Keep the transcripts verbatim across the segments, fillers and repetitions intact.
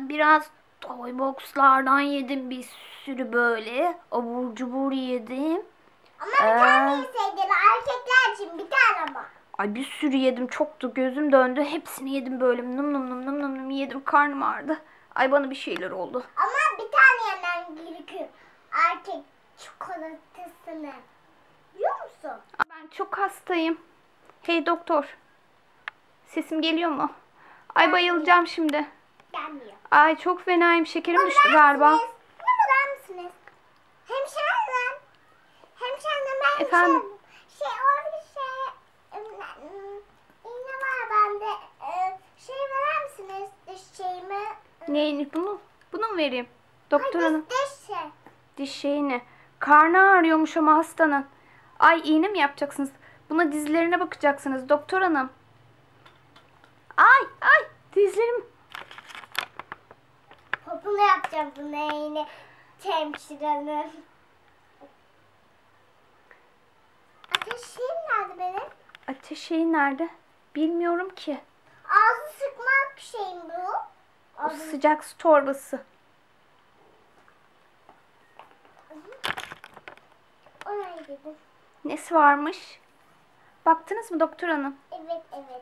Ben biraz toy boxlardan yedim bir sürü böyle. Abur cubur yedim. Ama bir Ee, tane yeseydin erkekler için bir tane ama. Ay bir sürü yedim. Çoktu. Gözüm döndü. Hepsini yedim böyle. Nım nım nım nım nım nım yedim. Karnım ağrıdı. Ay bana bir şeyler oldu. Ama bir tane yemen gerekiyor. Erkek çikolatasını. Biliyor musun? Ben çok hastayım. Hey doktor. Sesim geliyor mu? Ay bayılacağım şimdi. Gelmiyor. Ay çok fenayım. Şekerim düştü galiba. Bunu verir misiniz? Hemşirem. Hemşirem ben Efendim? Şey, şey orada şey ım, iğne var bende. Ee, şey verir misiniz? Diş şeyimi. Neyini bunu? Bunu mu vereyim? Doktor Hayır, hanım. diş şey. Diş şeyini. Karnı ağrıyormuş ama hastanın. Ay iğne mi yapacaksınız? Buna dizlerine bakacaksınız doktor hanım. Ay ay dizlerim. Popunu yapacağım buna yine. Hemşirenin. Ateşim nerede benim? Ateş şeyi nerede? Bilmiyorum ki. Ağzı sıkmak şeyim bu. O Ağzı... sıcak su torbası. Oraya gidin. Nesi varmış? Baktınız mı doktor hanım? Evet, evet.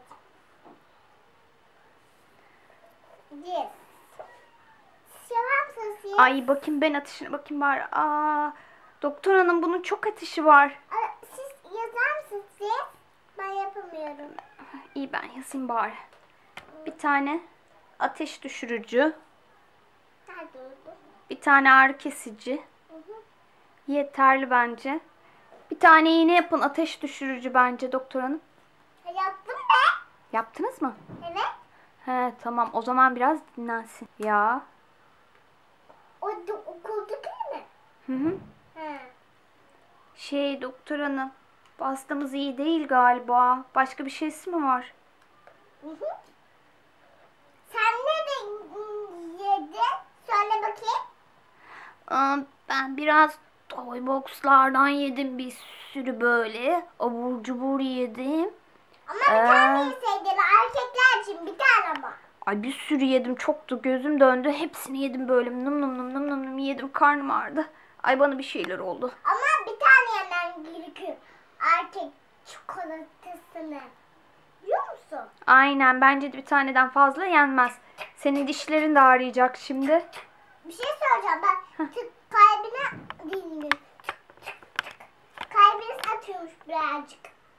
Yes. Siz yapar mısınız? Yes. Ay bakayım ben ateşine bakayım bari. Aa, doktor hanım bunun çok ateşi var. Aa, siz yazar mısınız? Yes. Ben yapamıyorum. İyi ben yazayım bari. Bir tane ateş düşürücü. Nerede oldu? Bir tane ağrı kesici. Hı hı. Yeterli bence. Bir tane iğne yapın ateş düşürücü bence doktor hanım. Yaptım be. Yaptınız mı? Evet. He tamam o zaman biraz dinlensin. Ya. O da okulda değil mi? Hı hı. He. Şey doktor hanım. Bu hastamız iyi değil galiba. Başka bir şeysi mi var? Hı hı. Sen ne de yedin? Söyle bakayım. Aa, ben biraz toy boxlardan yedim bir sürü böyle. Abur cubur yedim. Ama bir Ee? tane yeseydin erkekler için bir tane ama. Ay bir sürü yedim. Çoktu. Gözüm döndü. Hepsini yedim böyle. Nım nım nım nım nım nım yedim. Karnım ağrıdı. Ay bana bir şeyler oldu. Ama bir tane yemen gerekiyor. Erkek çikolatasını. Biliyor musun? Aynen. Bence de bir taneden fazla yenmez. Senin dişlerin de ağrıyacak şimdi. Bir şey söyleyeceğim ben. Tık kalbine dinliyorum. Kalbiniz atıyormuş birazcık.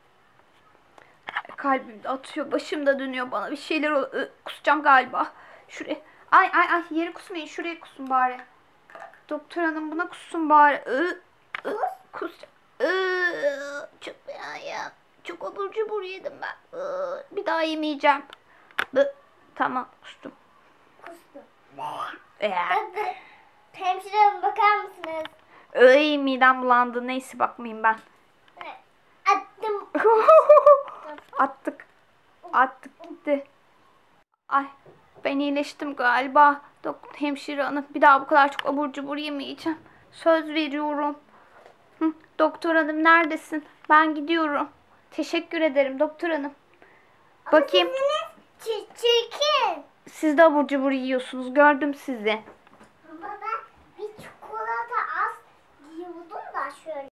Kalbim de atıyor. Başım da dönüyor bana. Bir şeyler oluyor. Ö, kusacağım galiba. Şuraya. Ay ay ay. Yere kusmayın. Şuraya kusun bari. Doktor hanım buna kussun bari. Ö, ö, kus. Ö, çok ya. Çok abur cubur yedim ben. Ö, bir daha yemeyeceğim. Ö, tamam kustum. Kustu. Ee, Hemşirem bakar mısınız? Ay midem bulandı. Neyse bakmayayım ben. Attım. Attık. Attık gitti. Ay ben iyileştim galiba. Doktor hemşire hanım bir daha bu kadar çok abur cubur yemeyeceğim. Söz veriyorum. Hı, doktor hanım neredesin? Ben gidiyorum. Teşekkür ederim doktor hanım. Bakayım. Çirkin. Çirkin. Siz de abur cubur yiyorsunuz. Gördüm sizi. Ama ben bir çikolata az yiyordum da şöyle.